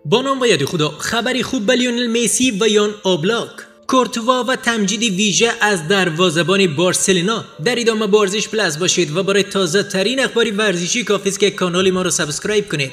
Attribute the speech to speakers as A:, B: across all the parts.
A: با نام و یاد خدا، خبری خوب به لیونل مسی و یان اوبلاک. کورتوا و تمجید ویژه از دروازه‌بان بارسلونا. در ادامه با ورزش پلاس باشید و برای تازه ترین اخبار ورزشی کافی است که کانال ما را سابسکرایب کنید.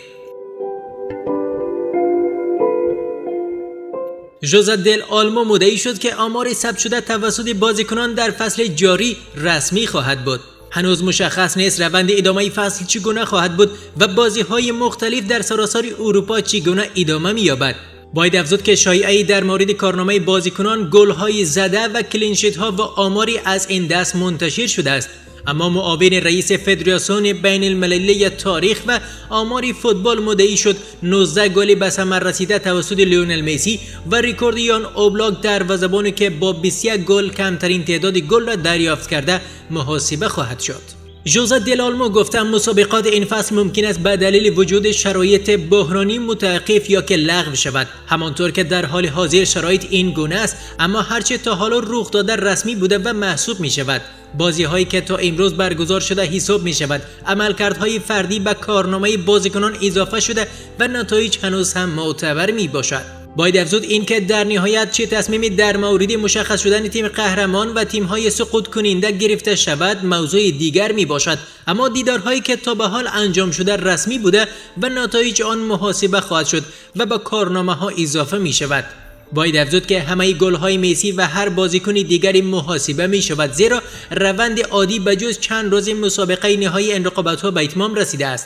A: ژوزه دل آلمو مدعی شد که آمار ثبت شده توسط بازیکنان در فصل جاری رسمی خواهد بود. هنوز مشخص نیست روند ادامه فصل چگونه خواهد بود و بازی‌های مختلف در سراسر اروپا چگونه ادامه می‌یابد. باید افزود که شایعه‌ای در مورد کارنامه بازیکنان، گل‌های زده و کلینشیت‌ها و آماری از این دست منتشر شده است. اما معاون رئیس فدراسیون بین المللی تاریخ و آماری فوتبال مدعی شد 19 گل به ثمر رسیده توسط لیونل مسی و رکورد یان اوبلاک دروازه‌بانی که با 21 گل کمترین تعداد گل را دریافت کرده محاسبه خواهد شد. ژوزه دل آلمو گفته مسابقات این فصل ممکن است به دلیل وجود شرایط بحرانی متوقف یا که لغو شود. همانطور که در حال حاضر شرایط این گونه است، اما هرچه تا حالا رخ داده رسمی بوده و محسوب می شود. بازی هایی که تا امروز برگزار شده حساب می شود. عملکردهای فردی به کارنامه بازیکنان اضافه شده و نتایج هنوز هم معتبر می باشد. باید افزود این که در نهایت چه تصمیمی در مورد مشخص شدن تیم قهرمان و تیم‌های سقوط کننده گرفته شود موضوع دیگر می باشد، اما دیدارهایی که تا به حال انجام شده رسمی بوده و نتایج آن محاسبه خواهد شد و به کارنامه‌ها اضافه می شود. باید افزود که همه گل‌های مسی و هر بازیکن دیگری محاسبه می شود، زیرا روند عادی بجز چند روز مسابقه نهایی این رقابت‌ها به اتمام رسیده است.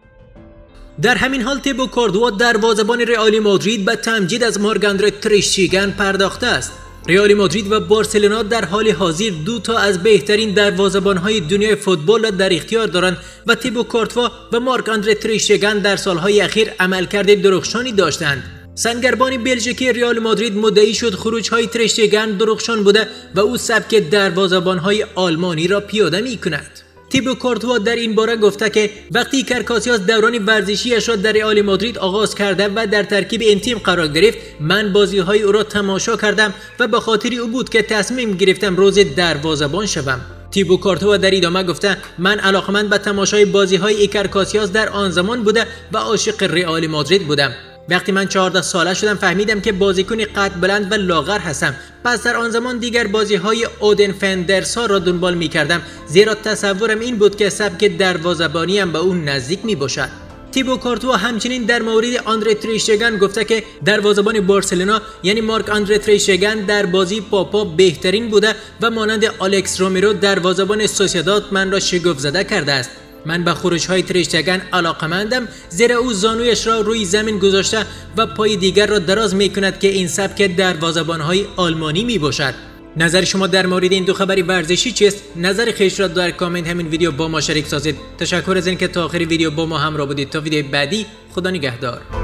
A: در همین حال تیبو کورتوا دروازه‌بان رئال مادرید به تمجید از مارک آندره تر اشتگن پرداخته است. رئال مادرید و بارسلونا در حال حاضر دو تا از بهترین دروازه‌بان‌های دنیای فوتبال را در اختیار دارند و تیبو کورتوا و مارک آندره تر اشتگن در سالهای اخیر عملکرد درخشانی داشتند. سنگربان بلژیکی رئال مادرید مدعی شد خروج‌های تر اشتگن درخشان بوده و او سبک دروازه‌بان‌های آلمانی را پیاده می‌کند. تیبو کورتوا در این باره گفته که وقتی ایکر کاسیاس دوران ورزشیش را در رئال مادرید آغاز کرده و در ترکیب این تیم قرار گرفت، من بازی‌های او را تماشا کردم و به خاطر او بود که تصمیم گرفتم روز دروازه‌بان شوم. تیبو کورتوا در ادامه گفته من علاقمند به تماشای بازی‌های ایکر کاسیاس در آن زمان بوده و عاشق رئال مادرید بودم. وقتی من 14 ساله شدم فهمیدم که بازیکن قد بلند و لاغر هستم. پس در آن زمان دیگر بازی‌های اودن فندرسار را دنبال می‌کردم، زیرا تصورم این بود که سبک دروازه‌بانیم به اون نزدیک می‌باشد. تیبو کورتوا همچنین در مورد آندره تر اشتگن گفته که دروازه‌بان بارسلونا یعنی مارک آندره تر اشتگن در بازی پاپا بهترین بوده و مانند آلکس رومرو دروازه‌بان سوسییداد من را شگفت زده کرده است. من به خروج‌های تر اشتگن علاقه‌مندم، زیرا او زانویش را روی زمین گذاشته و پای دیگر را دراز می‌کند که این سبک دروازه‌بان‌های آلمانی می‌باشد. نظر شما در مورد این دو خبر ورزشی چیست؟ نظر خویش را در کامنت همین ویدیو با ما شریک سازید. تشکر از اینکه تا آخر ویدیو با ما همراه بودید. تا ویدیو بعدی، خدا نگهدار.